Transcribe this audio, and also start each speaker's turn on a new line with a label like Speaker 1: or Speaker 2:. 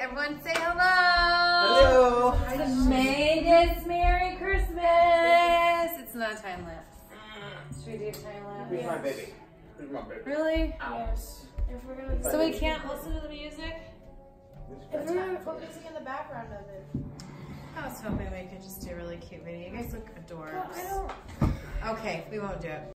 Speaker 1: everyone say hello.
Speaker 2: Hello.
Speaker 1: Mangus, Merry Christmas. It's not a time lapse. Should we do a time lapse?
Speaker 2: Where's my baby? Where's my baby?
Speaker 1: Really?
Speaker 2: Yes.
Speaker 3: If we're gonna
Speaker 1: So we can't listen to the music?
Speaker 3: if we're gonna put music in the background of it.
Speaker 1: I was hoping we could just do a really cute video. You guys look adorable.
Speaker 3: I don't.
Speaker 1: Okay, we won't do it.